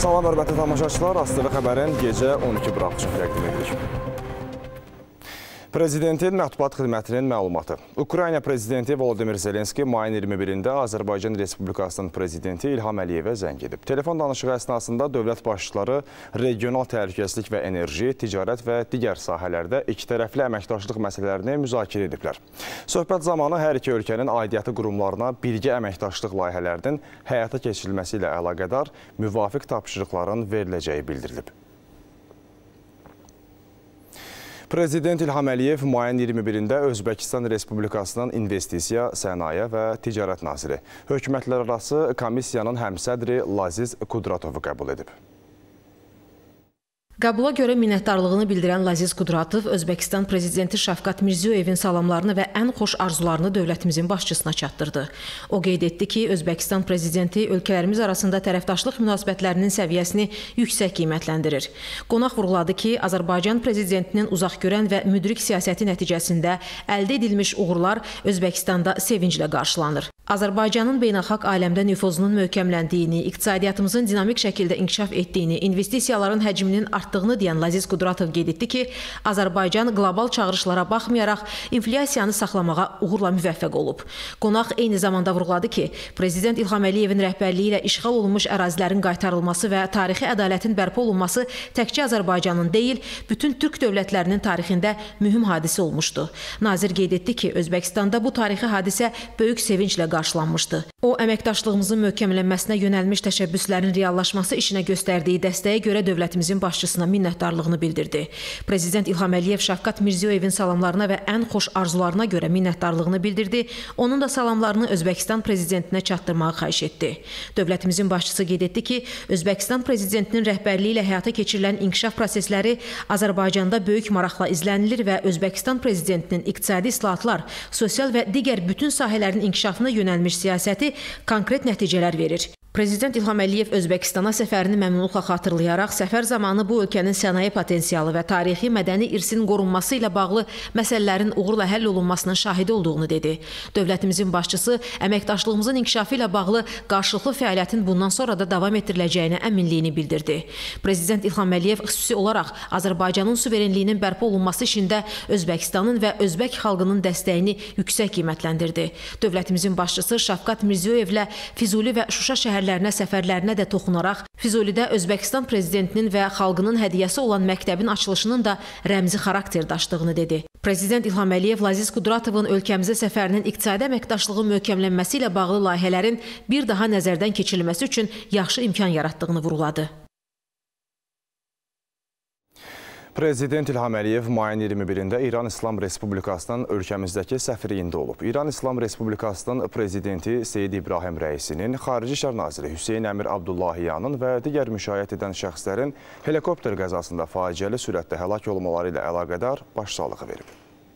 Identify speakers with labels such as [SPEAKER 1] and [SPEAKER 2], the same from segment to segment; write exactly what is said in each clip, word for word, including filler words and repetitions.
[SPEAKER 1] Salam, hörmətli tamaşaçılar, A S T V xəbərin gecə on iki buraxışını təqdim edirik. Prezidentin mətbuat xidmətinin məlumatı. Ukrayna prezidenti Volodimir Zelenski mayın iyirmi birində Azərbaycan Respublikasının prezidenti İlham Əliyevə zəng edib. Telefon danışığı əsnasında dövlət başçıları regional təhlükəsizlik və enerji, ticarət və digər sahələrdə ikitərəfli əməkdaşlıq məsələlərini müzakirə ediblər. Söhbət zamanı hər iki ölkənin aidiyyatı qurumlarına birgə əməkdaşlıq layihələrinin həyata keçirilməsi ilə əlaqədar müvafiq tapşırıqların veriləcəyi bildirilib. Prezident İlham Əliyev mayın iyirmi birində Özbəkistan Respublikasının İnvestisiya, Sənaye və Ticarət Naziri, hökumətlərarası komissiyanın həmsədri Laziz Kudratovu qəbul edib.
[SPEAKER 2] Qəbula görə minnətdarlığını bildirən Laziz Kudratov Özbəkistan prezidenti Şavkat Mirziyoyevin salamlarını və ən xoş arzularını dövlətimizin başçısına çatdırdı. O qeyd etdi ki, Özbəkistan prezidenti ölkələrimiz arasında tərəfdaşlıq münasibətlərinin səviyyəsini yüksək qiymətləndirir. Qonaq vurğuladı ki, Azərbaycan prezidentinin uzaqgörən və müdrik siyasəti nəticəsində əldə edilmiş uğurlar Özbəkistanda sevinclə qarşılanır. Azərbaycanın beynəlxalq aləmdə nüfuzunun möhkəmləndiyini, iqtisadiyyatımızın dinamik şəkildə inkişaf etdiyini, investisiyaların həcminin artdığını deyən Laziz Kudratov qeyd etdi ki, Azərbaycan qlobal çağırışlara baxmayaraq inflyasiyanı saxlamağa uğurla müvəffəq olub. Qonaq eyni zamanda vurğuladı ki, Prezident İlham Əliyevin rəhbərliyi ilə işğal olunmuş ərazilərin qaytarılması və tarixi ədalətin bərpa olunması təkcə Azərbaycanın deyil, bütün türk dövlətlərinin tarixində mühüm hadisə olmuşdu. Nazir qeyd etdi ki, Özbəkistanda bu tarixi hadisə böyük sevinclə qarşılanmışdı. O, əməkdaşlığımızın möhkəmlənməsinə yönəlmiş təşəbbüslərin reallaşması işinə göstərdiyi dəstəyə görə dövlətimizin başçısına minnətdarlığını bildirdi. Prezident İlham Əliyev Şavkat Mirziyoyevin salamlarına və ən xoş arzularına görə minnətdarlığını bildirdi. Onun da salamlarını Özbəkistan prezidentinə çatdırmağı xahiş etdi. Dövlətimizin başçısı qeyd etdi ki, Özbəkistan prezidentinin rəhbərliyi ilə həyata keçirilən inkişaf prosesləri Azərbaycanda böyük maraqla izlənilir və Özbəkistan prezidentinin iqtisadi islahatlar, sosial və digər bütün sahələrin inkişafına yönəlmiş siyasəti konkret nəticələr verir. Prezident İlham Əliyev Özbəkistana səfərini məmnunluqla xatırlayaraq, səfər zamanı bu ölkənin sənaye potensialı və tarixi mədəni irsinin qorunması ilə bağlı məsələlərin uğurla həll olunmasının şahidi olduğunu dedi. Dövlətimizin başçısı əməkdaşlığımızın inkişafı ilə bağlı qarşılıqlı fəaliyyətin bundan sonra da davam etdiriləcəyinə əminliyini bildirdi. Prezident İlham Əliyev xüsusi olaraq Azərbaycanın suverenliyinin bərpa olunması işində Özbəkistanın və Özbək xalqının dəstəyini yüksək qiymətləndirdi. Dövlətimizin başçısı Şavkat Mirziyoyevlə Füzuli və Şuşa şəhərlərində şəhərlərinə, səfərlərinə də toxunaraq, Füzulidə Özbəkistan prezidentinin və xalqının hədiyyəsi olan məktəbin açılışının da rəmzi xarakter daşıdığını dedi. Prezident İlham Əliyev Laziz Kudratovun ölkəmizə səfərinin iqtisadi əməkdaşlığın möhkəmlənməsi ilə bağlı layihələrin bir daha nəzərdən keçirilməsi üçün yaxşı imkan yaratdığını vurğuladı.
[SPEAKER 1] Prezident İlham Əliyev mayın iyirmi birində İran İslam Respublikasının ölkəmizdəki səfirliyində olub. İran İslam Respublikasının prezidenti Seyid İbrahim Rəisinin, Xarici İşlər Naziri Hüseyn Əmir Abdullahiyanın və digər müşayiət edən şəxslərin helikopter qəzasında faciəli sürətdə həlak olmaları ilə əlaqədar başsağlığı verib.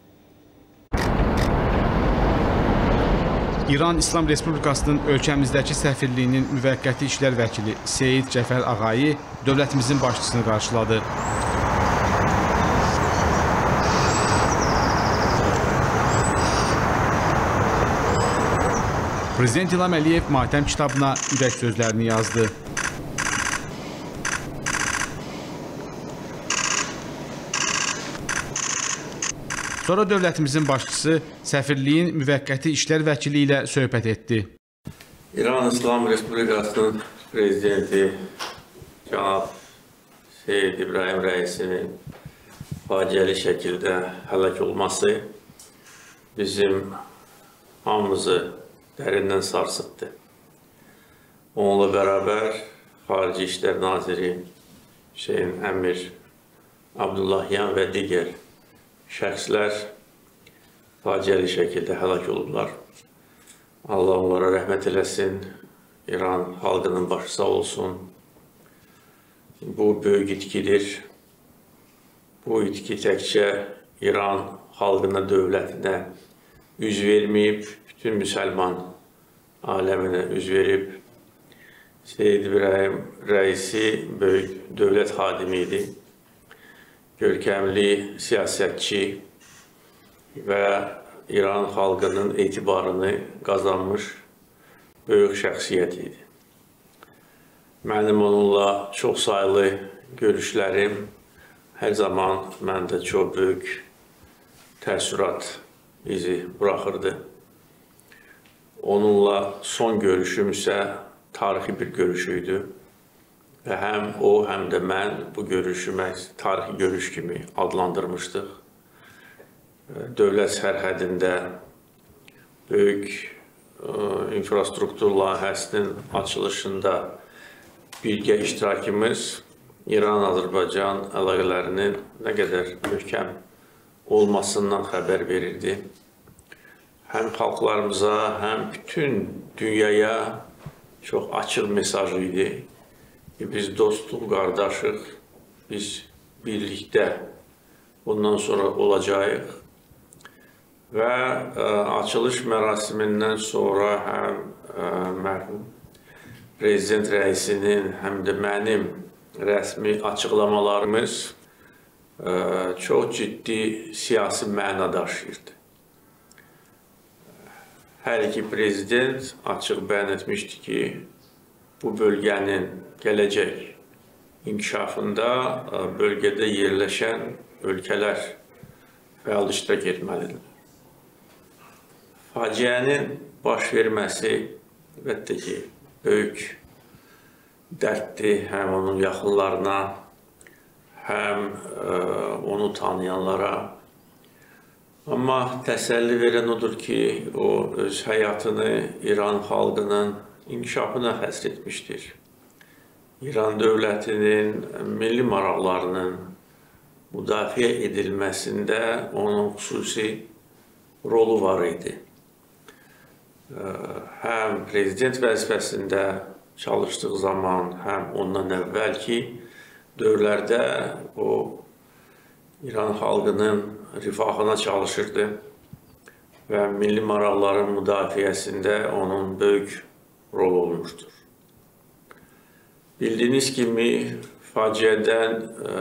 [SPEAKER 3] İran İslam Respublikasının ölkəmizdəki səfirliyinin müvəqqəti işlər vəkili Seyid Cəfər Ağayi dövlətimizin başçısını qarşıladı. Prezident İlham Əliyev matəm kitabına ürək sözlərini yazdı. Sonra dövlətimizin başçısı səfirliyin müvəqqəti işlər vəkili ilə söhbət etdi.
[SPEAKER 4] İran İslam Respublikasının prezidenti cənab Seyid İbrahim Rəisinin faciəli şəkildə həlak olması bizim hamımızı dərindən sarsıtdı. Onunla bərabər Xarici İşlər Naziri Hüseyn Əmir Abdullahyan və digər şəxslər faciəli şəkildə həlak olublar. Allah onlara rəhmət eləsin, İran xalqının başı sağ olsun. Bu böyük itkidir. Bu itki təkcə İran xalqına, dövlətinə üz verməyib, bütün müsəlman aləminə üz verib. Seyid İbrahim Rəisi böyük dövlət xadimi idi, görkəmli siyasətçi və İran xalqının etibarını qazanmış böyük şəxsiyyət idi. Mənim onunla çox saylı görüşlərim hər zaman məndə çox böyük təəssürat izi buraxırdı. Onunla son görüşüm isə tarixi bir görüşüydü və həm o, həm də mən bu görüşü tarixi görüş kimi adlandırmışdıq. Dövlət sərhədində böyük infrastruktur layihəsinin açılışında birgə iştirakımız İran-Azərbaycan əlaqələrinin nə qədər möhkəm olmasından xəbər verirdi. Həm xalqlarımıza, həm bütün dünyaya çox açıq mesaj idi. Biz dostuq, qardaşıq, biz birlikdə bundan sonra olacağıq. Və açılış mərasimindən sonra həm mərhum Prezident rəisinin, həm də mənim rəsmi açıqlamalarımız çox ciddi siyasi məna daşıyırdı. Hər iki prezident açıq bəyan etmişdi ki, bu bölgənin gələcək inkişafında bölgədə yerləşən ölkələr fəal iştirak etməlidir. Faciənin baş verməsi əlbəttə ki, böyük dərddir həm onun yaxınlarına, həm onu tanıyanlara. Amma təsəlli verən odur ki, o öz həyatını İran xalqının inkişafına həsr etmişdir. İran dövlətinin milli maraqlarının müdafiə edilməsində onun xüsusi rolu var idi. Həm prezident vəzifəsində çalışdığı zaman, həm ondan əvvəlki dövrlərdə o İran xalqının rifahına çalışırdı və milli maraqların müdafiəsində onun böyük rol olmuşdur. Bildiyiniz kimi, faciədən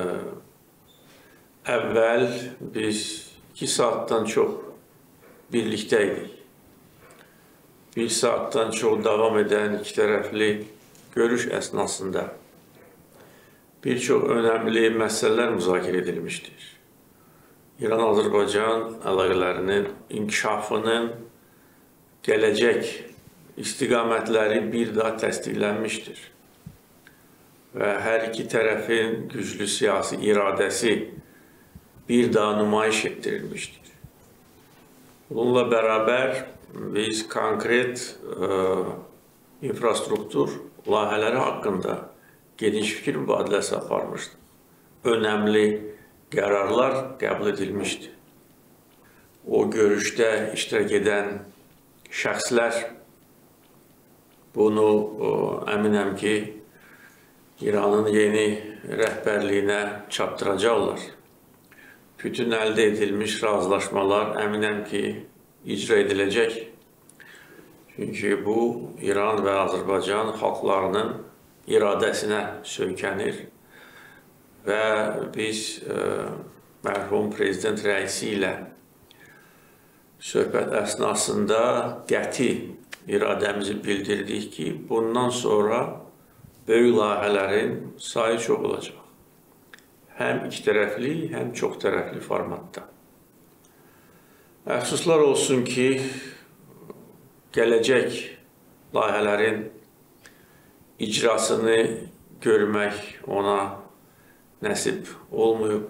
[SPEAKER 4] əvvəl biz iki saatdan çox birlikdə idik. Bir saatdan çox davam edən iki tərəfli görüş əsnasında bir çox önəmli məsələlər müzakirə edilmişdir. İran-Azərbaycan əlaqələrinin inkişafının gələcək istiqamətləri bir daha təsdiqlənmişdir və hər iki tərəfin güclü siyasi iradəsi bir daha nümayiş etdirilmişdir. Bununla bərabər biz konkret infrastruktur layihələri haqqında geniş fikir mübadiləsi aparmışdıq. Önəmli qərarlar qəbul edilmişdi. O görüşdə iştirak edən şəxslər bunu əminəm ki, İranın yeni rəhbərliyinə çatdıracaqlar. Bütün əldə edilmiş razılaşmalar əminəm ki, icra ediləcək. Çünki bu, İran və Azərbaycan xalqlarının iradəsinə söykənir və biz mərhum prezident rəisi ilə söhbət əsnasında qəti iradəmizi bildirdik ki, bundan sonra böyük layihələrin sayı çox olacaq. Həm iki tərəfli, həm çox tərəfli formatda. Əfsuslar olsun ki, gələcək layihələrin icrasını görmək ona nəsib olmayıb.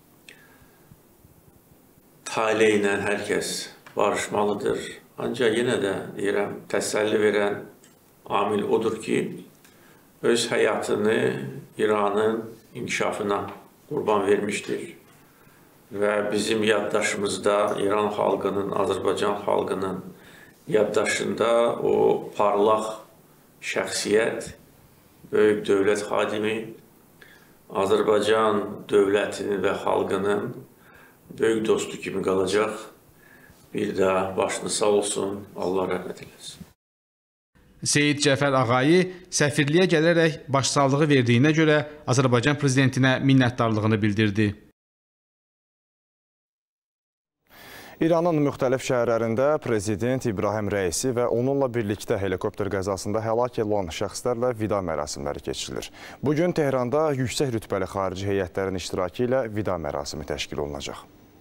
[SPEAKER 4] Tale ilə hər kəs barışmalıdır. Ancaq yenə də deyirəm, təsəlli verən amil odur ki, öz həyatını İranın inkişafına qurban vermişdir. Və bizim yaddaşımızda İran xalqının, Azərbaycan xalqının yaddaşında o parlaq şəxsiyyət, böyük dövlət xadimi, Azərbaycan dövlətinin və xalqının böyük dostu kimi qalacaq. Bir də başını sağ olsun, Allah rəhmət eləsin.
[SPEAKER 3] Seyid Cəfər Ağayi səfirliyə gələrək başsağlığı verdiyinə görə Azərbaycan prezidentinə minnətdarlığını bildirdi.
[SPEAKER 1] İranın müxtəlif şəhərlərində Prezident İbrahim Rəisi və onunla birlikdə helikopter qəzasında həlak olan şəxslərlə vida mərasimləri keçirilir. Bugün Tehranda yüksək rütbəli xarici heyətlərin iştirakı ilə vida mərasimi təşkil olunacaq.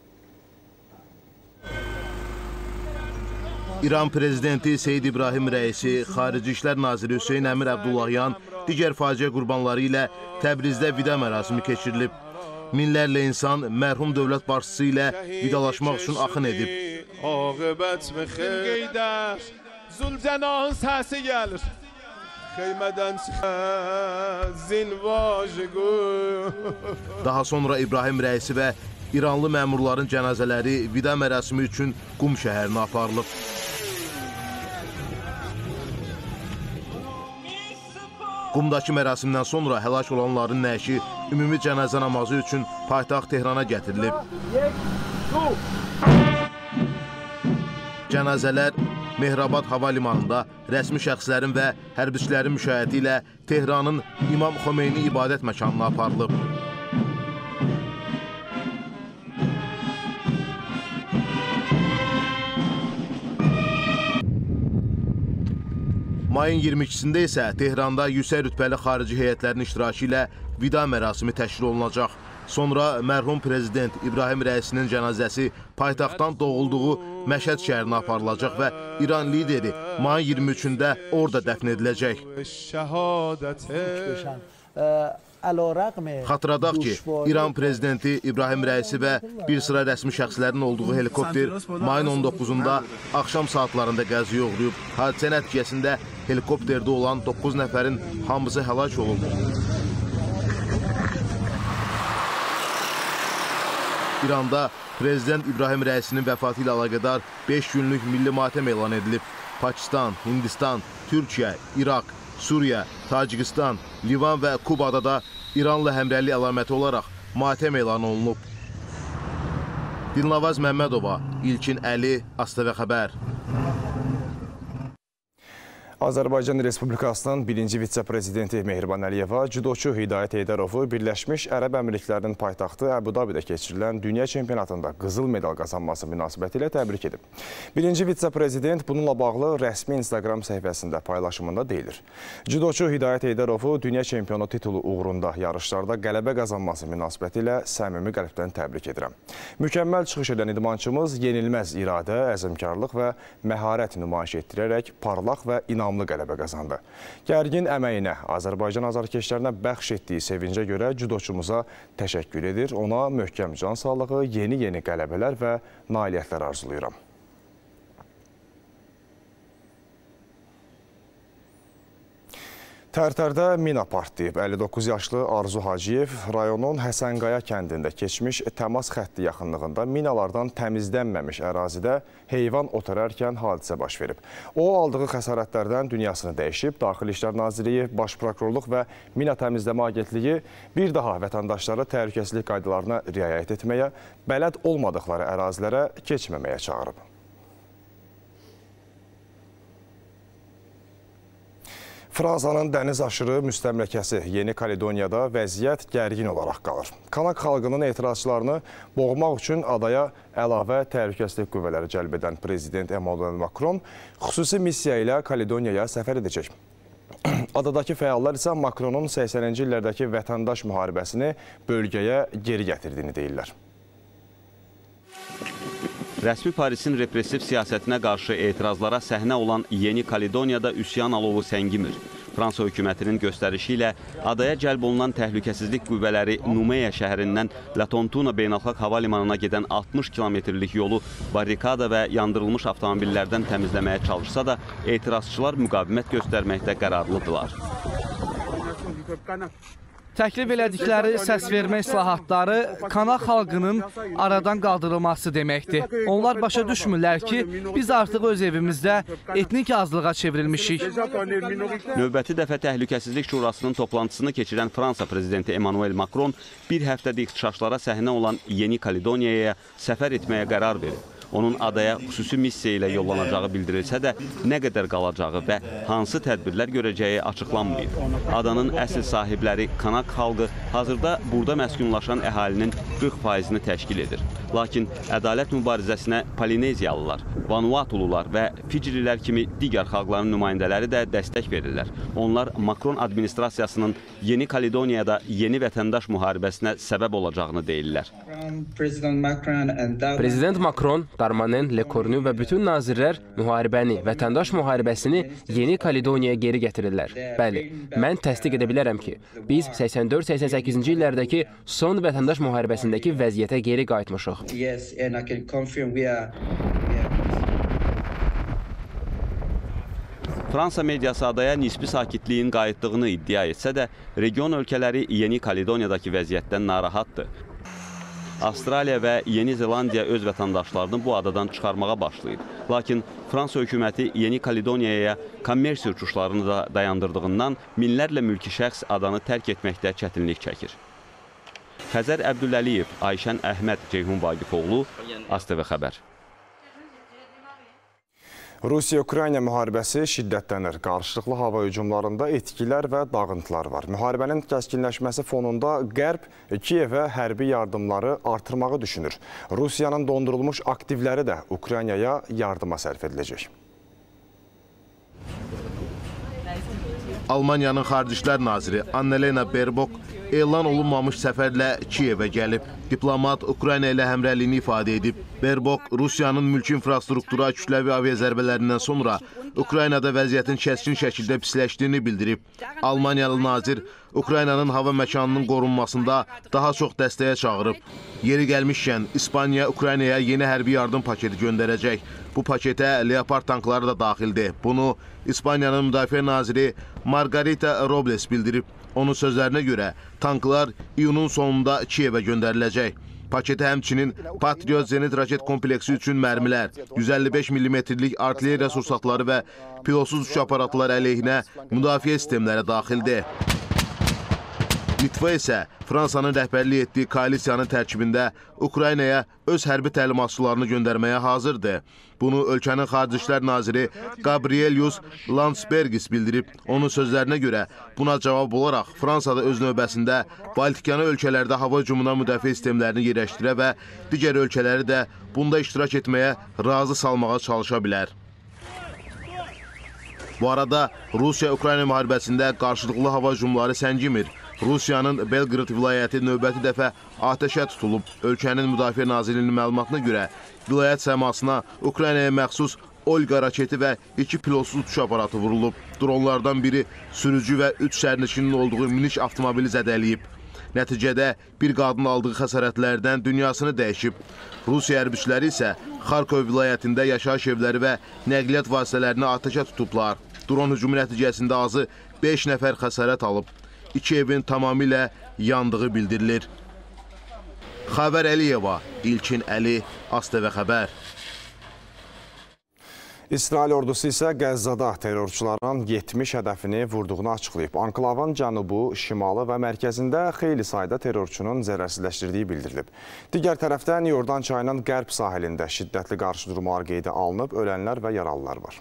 [SPEAKER 5] İran Prezidenti Seyid İbrahim Rəisi, Xarici İşlər Naziri Hüseyn Əmir Əbdullahyan digər faciə qurbanları ilə Təbrizdə vida mərasimi keçirilib. Minlərlə insan mərhum dövlət başçısı ilə vidalaşmaq üçün axın edib. Daha sonra İbrahim Rəisi və İranlı məmurların cənazələri vida mərasimi üçün Qum şəhərinə aparılıb. Qumdakı mərasimdən sonra həlak olanların nəşi ümumi cənazə namazı üçün paytaxt Tehrana gətirilib. Cənazələr Mehrabad hava limanında rəsmi şəxslərin və hərbiçilərin müşayiəti ilə Tehranın İmam Xomeyni ibadət məkanına aparılıb. Mayın iyirmi ikisində isə Tehranda yüksək rütbəli xarici heyətlərin iştirakı ilə vida mərasimi təşkil olunacaq. Sonra mərhum Prezident İbrahim Rəisinin cənazəsi paytaxtdan doğulduğu Məşəd şəhərinə aparılacaq və İran lideri mayın iyirmi üçündə orada dəfn ediləcək. Xatırladaq ki, İran Prezidenti İbrahim Rəisi və bir sıra rəsmi şəxslərin olduğu helikopter mayın on doqquzunda axşam saatlarında qəzaya uğrayıb. Hadisə nəticəsində helikopterdə olan doqquz nəfərin hamısı həlak olub. İranda Prezident İbrahim Rəisinin vəfatı ilə əlaqədar beş günlük milli matəm elan edilib. Pakistan, Hindistan, Türkiyə, İraq, Suriya, Tacikistan, Livan və Kubada da İranla həmrəylik əlaməti olaraq matəm elan olunub. Dilnavaz Məmmədova, İlkin Əli, A S T V Xəbər.
[SPEAKER 1] Azərbaycan Respublikasının birinci vitse-prezidenti Mehriban Əliyeva, cüdoçu Hidayət Heydərovu Birləşmiş Ərəb Əmirliklərinin paytaxtı Əbu-Dabidə keçirilən dünya çempionatında qızıl medal qazanması münasibəti ilə təbrik edib. Birinci vitse-prezident bununla bağlı rəsmi Instagram səhifəsində paylaşımında deyilir. Cüdoçu Hidayət Heydərovu dünya çempionu titulu uğrunda yarışlarda qələbə qazanması münasibəti ilə səmimi qəlbdən təbrik edirəm. Mükəmməl çıxış edən idmançımız yenilməz iradə, əzmkarlıq və məharət nümayiş etdirərək parlaq və inanılmaz qələbə qazandı. Gərgin əməyinə, Azərbaycan azarkeşlərinə bəxş etdiyi sevincə görə cüdoçumuza təşəkkür edir. Ona möhkəm can sağlığı, yeni-yeni qələbələr və nailiyyətlər arzulayıram. Tərtərdə mina partlayıb. əlli doqquz yaşlı Arzu Hacıyev rayonun Həsənqaya kəndində keçmiş təmas xətti yaxınlığında minalardan təmizlənməmiş ərazidə heyvan otararkən hadisə baş verib. O, aldığı xəsarətlərdən dünyasını dəyişib. Daxili İşlər Nazirliyi, Baş Prokurorluq və Mina Təmizləmə Agentliyi bir daha vətəndaşları təhlükəsizlik qaydalarına riayət etməyə, bələd olmadıqları ərazilərə keçməməyə çağırıb. Fransanın dəniz aşırı müstəmləkəsi Yeni Kaledoniyada vəziyyət gərgin olaraq qalır. Kanak xalqının etirazçılarını boğmaq üçün adaya əlavə təhlükəsizlik qüvvələri cəlb edən Prezident Emmanuel Macron xüsusi missiya ilə Kaledoniyaya səfər edəcək. Adadakı fəallar isə Macronun səksəninci illərdəki vətəndaş müharibəsini bölgəyə geri gətirdiyini deyirlər.
[SPEAKER 6] Rəsmi Parisin repressiv siyasətinə qarşı etirazlara səhnə olan Yeni Kaledoniyada üsyan alovu səngimir. Fransa hökumətinin göstərişi ilə adaya cəlb olunan təhlükəsizlik qüvvələri Numeya şəhərindən La Tontuna beynəlxalq hava limanına gedən altmış kilometrlik yolu barrikada və yandırılmış avtomobillərdən təmizləməyə çalışsa da, etirazçılar müqavimət göstərməkdə qərarlıdırlar.
[SPEAKER 7] Təklif elədikləri səsvermə islahatları Kanak xalqının aradan qaldırılması deməkdir. Onlar başa düşmürlər ki, biz artıq öz evimizdə etnik azlığa çevrilmişik.
[SPEAKER 6] Növbəti dəfə Təhlükəsizlik Şurasının toplantısını keçirən Fransa prezidenti Emmanuel Macron bir həftədə ixtişaşlara səhnə olan Yeni Kaledoniyaya səfər etməyə qərar verib. Onun adaya xüsusi missiya ilə yollanacağı bildirilsə də, nə qədər qalacağı və hansı tədbirlər görəcəyi açıqlanmayıb. Adanın əsl sahibləri Kanak xalqı hazırda burada məskunlaşan əhalinin qırx faizini təşkil edir. Lakin ədalət mübarizəsinə Polineziyalılar, Vanuatulular və Ficililər kimi digər xalqların nümayəndələri də dəstək verirlər. Onlar Makron administrasiyasının Yeni Kaledoniyada yeni vətəndaş müharibəsinə səbəb olacağını deyirlər.
[SPEAKER 8] Prezident Makron, Darmanin, Lekornu və bütün nazirlər müharibəni, vətəndaş müharibəsini Yeni Kaledoniyaya geri gətirirlər. Bəli, mən təsdiq edə bilərəm ki, biz səksən dörd səksən səkkizinci illərdəki son vətəndaş müharibəsindəki vəziyyətə geri qayıtmışıq.
[SPEAKER 6] Fransa mediası adaya nisbi sakitliyin qayıtdığını iddia etsə də, region ölkələri Yeni Kaledoniyadakı vəziyyətdən narahatdır. Avstraliya və Yeni Zelandiya öz vətəndaşlarını bu adadan çıxarmağa başlayıb. Lakin Fransa hökuməti Yeni Kaledoniyaya kommersiya uçuşlarını da dayandırdığından minlərlə mülki şəxs adanı tərk etməkdə çətinlik çəkir. Xəzər Əbdülləliyev, Ayşən Əhməd, Ceyhun Vaqifoğlu, A S T V Xəbər.
[SPEAKER 1] Rusiya-Ukrayna müharibəsi şiddətlənir. Qarşılıqlı hava hücumlarında itkilər və dağıntılar var. Müharibənin kəskinləşməsi fonunda Qərb Kiyevə hərbi yardımları artırmağı düşünür. Rusiyanın dondurulmuş aktivləri də Ukraynaya yardıma sərf ediləcək.
[SPEAKER 5] Almaniyanın Xarici İşlər Naziri Annalena Baerbock elan olunmamış səfərlə Kiyevə gəlib. Diplomat Ukrayna ilə həmrəyliyini ifadə edib. Baerbock Rusiyanın mülki infrastruktura kütləvi aviazərbələrindən sonra Ukraynada vəziyyətin kəskin şəkildə pisləşdiyini bildirib. Almaniyalı nazir Ukraynanın hava məkanının qorunmasında daha çox dəstəyə çağırıb. Yeri gəlmişkən İspaniya Ukraynaya yeni hərbi yardım paketi göndərəcək. Bu paketə Leopard tankları da daxildir. Bunu İspaniyanın müdafiə naziri Margarita Robles bildirib. Onun sözlərinə görə tanklar iyunun sonunda Kiyevə göndəriləcək. Paketə həmçinin Patriot Zenit raket kompleksi üçün mərmilər, yüz əlli beş millimetrlik artilleriya sursatları və pilotsuz uçuş aparatları əleyhinə müdafiə sistemləri daxildir. Litva isə Fransanın rəhbərlik etdiyi koalisiyanın tərkibində Ukraynaya öz hərbi təlimatçılarını göndərməyə hazırdır. Bunu ölkənin Xarici İşlər Naziri Gabrielius Landsbergis bildirib. Onun sözlərinə görə buna cavab olaraq Fransada öz növbəsində Baltikyanı ölkələrdə hava hücumuna müdafiə sistemlərini yerləşdirə və digər ölkələri də bunda iştirak etməyə razı salmağa çalışa bilər. Bu arada Rusiya-Ukrayna müharibəsində qarşılıqlı hava hücumları səngimir. Rusiyanın Belqrad vilayəti növbəti dəfə atəşə tutulub. Ölkənin Müdafiə Nazirliyinin məlumatına görə vilayət səmasına Ukraynaya məxsus Olga raketi və iki pilotsuz uçuş aparatı vurulub. Dronlardan biri sürücü və üç sərnişinin olduğu minik avtomobili zədəliyib. Nəticədə bir qadın aldığı xəsarətlərdən dünyasını dəyişib. Rusiya hərbiçiləri isə Xarkov vilayətində yaşayış evləri və nəqliyyat vasitələrini atəşə tutublar. Dron hücumu nəticəsində azı beş nəfər xəsarət alıb. İki evin tamamilə yandığı bildirilir. Xavər Əliyeva, İlkin Əli, A S T V Xəbər.
[SPEAKER 1] İsrail ordusu isə Qəzzada terrorçuların yetmiş hədəfini vurduğunu açıqlayıb. Anklavın cənubu, şimalı və mərkəzində xeyli sayda terrorçunun zərərsizləşdirdiyi bildirilib. Digər tərəfdən Yordan çayının qərb sahilində şiddətli qarşıdurmalar qeydə alınıb, ölənlər və yaralılar var.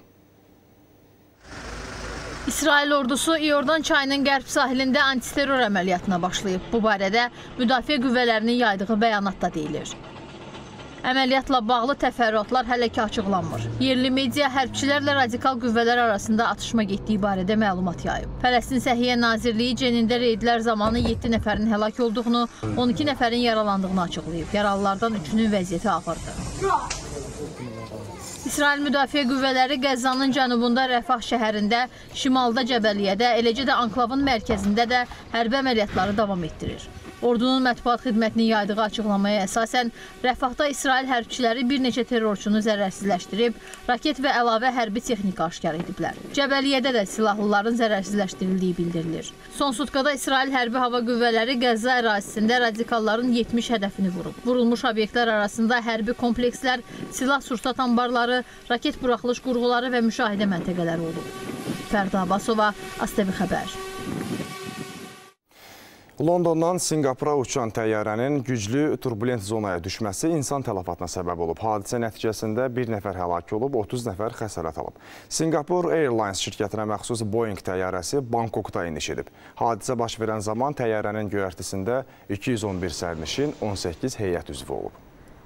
[SPEAKER 9] İsrail ordusu İordan çayının qərb sahilində antiterror əməliyyatına başlayıb. Bu barədə müdafiə qüvvələrinin yaydığı bəyanatda deyilir. Əməliyyatla bağlı təfərrüatlar hələ ki açıqlanmır. Yerli media hərbçilərlə radikal qüvvələr arasında atışma getdiyi barədə məlumat yayıb. Fələstin Səhiyyə Nazirliyi Cenində reydlər zamanı yeddi nəfərin həlak olduğunu, on iki nəfərin yaralandığını açıqlayıb. Yaralılardan üçünün vəziyyəti ağırdır. İsrail Müdafiə Qüvvələri Qəzzanın cənubunda Rəfah şəhərində, şimalda Cəbəliyyədə, eləcə də anklavın mərkəzində də hərbi əməliyyatları davam etdirir. Ordunun mətbuat xidmətinin yaydığı açıqlamaya əsasən, Rəfahda İsrail hərbçiləri bir neçə terrorçunu zərərsizləşdirib, raket və əlavə hərbi texnika aşkar ediblər. Cəbəliyyədə də silahlıların zərərsizləşdirildiyi bildirilir. Son sutkada İsrail hərbi hava qüvvələri Qəzza ərazisində radikalların yetmiş hədəfini vurub. Vurulmuş obyektlər arasında hərbi komplekslər, silah sursat anbarları, raket buraxılış qurğuları və müşahidə məntəqələri olub. Fərda Abbasova, A S T V Xəbər.
[SPEAKER 1] Londondan Singapura uçan təyyarənin güclü turbulent zonaya düşməsi insan tələfatına səbəb olub. Hadisə nəticəsində bir nəfər həlak olub, otuz nəfər xəsarət alıb. Singapore Airlines şirkətinə məxsus Boeing təyyarəsi Bangkokda eniş edib. Hadisə baş verən zaman təyyarənin göyərtisində iki yüz on bir sərnişin, on səkkiz heyət üzvü olub.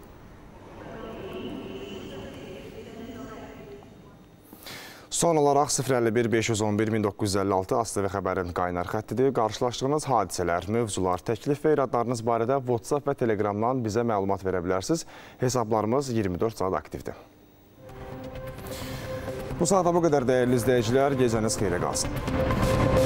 [SPEAKER 1] Son olaraq sıfır əlli bir beş yüz on bir min doqquz yüz əlli altı A S T V xəbərin qaynar xəttidir. Qarşılaşdığınız hadisələr, mövzular, təklif və iradlarınız barədə WhatsApp və Telegramdan bizə məlumat verə bilərsiniz. Hesablarımız iyirmi dörd saat aktivdir. Bu saata bu qədər dəyərli izləyicilər, gecəniz xeyrə qalsın.